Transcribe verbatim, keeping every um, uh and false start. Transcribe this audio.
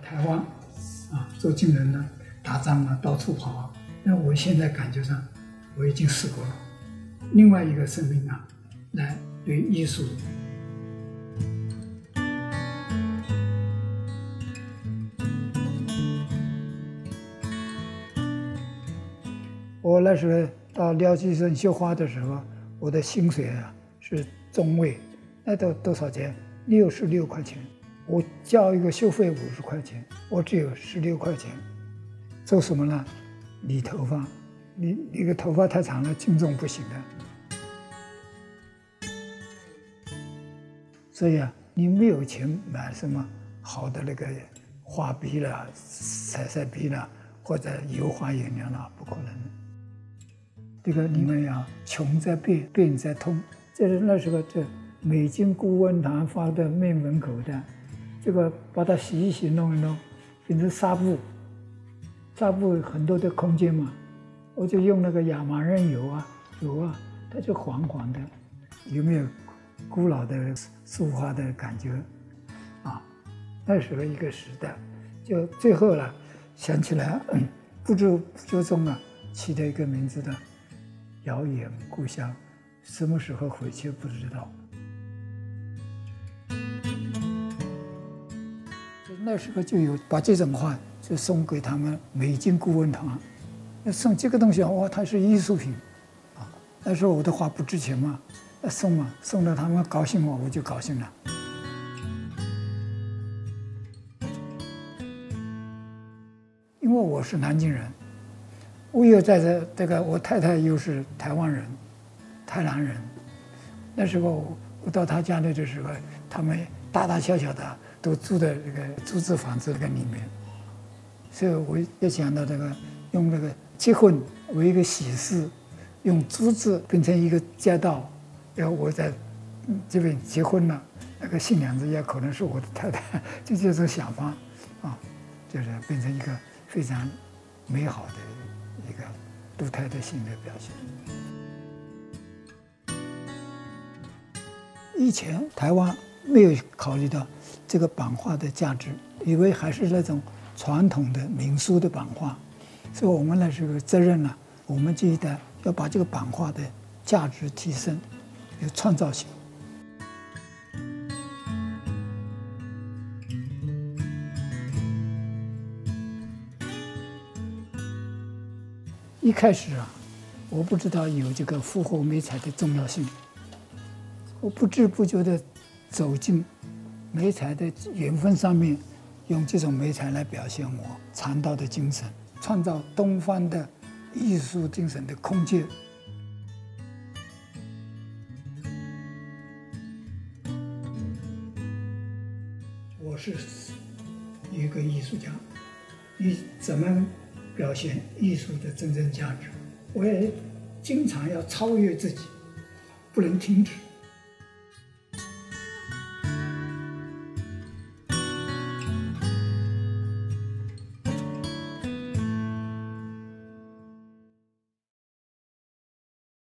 台湾啊，做军人呢，打仗啊，到处跑啊。那我现在感觉上，我已经试过了。另外一个生命啊，来对艺术。我那时候到廖继生绣花的时候，我的薪水啊是中尉，那都多少钱？六十六块钱。我交一个绣费五十块钱，我只有十六块钱。做什么呢？理头发，你你个头发太长了，轻重不行的。所以啊，你没有钱买什么好的那个画笔啦、彩色笔啦，或者油画颜料啦，不可能。这个你们要穷则变，变则通。这是那时候这美津顾问堂发的面门口的，这个把它洗一洗，弄一弄，变成纱布。纱布很多的空间嘛，我就用那个亚麻仁油啊，油啊，它就黄黄的，有没有古老的书画的感觉啊？那时候一个时代，就最后了，想起来，嗯、不知不觉中啊，起了一个名字的遥远故乡，什么时候回去不知道。那时候就有把这种画就送给他们美津顾问堂，那送这个东西哇，它是艺术品啊！那时候我的画不值钱嘛，那送嘛，送了他们高兴我，我就高兴了。因为我是南京人，我又在这这个，我太太又是台湾人，台南人。那时候我到他家里的时候，他们大大小小的都住在这个竹子房子那个里面，所以我也想到这个用这个结婚为一个喜事，用竹子变成一个街道，然后我在这边结婚了，那个新娘子也可能是我的太太，就这种想法啊，就是变成一个非常美好的一个独特的性的表现。以前台湾没有考虑到这个版画的价值，以为还是那种传统的民俗的版画，所以我们那时候责任呢，我们这一代要把这个版画的价值提升，有创造性。一开始啊，我不知道有这个复活媒材的重要性，我不知不觉地走进媒材的缘分上面，用这种媒材来表现我禅道的精神，创造东方的艺术精神的空间。我是一个艺术家，你怎么表现艺术的真正价值？我也经常要超越自己，不能停止。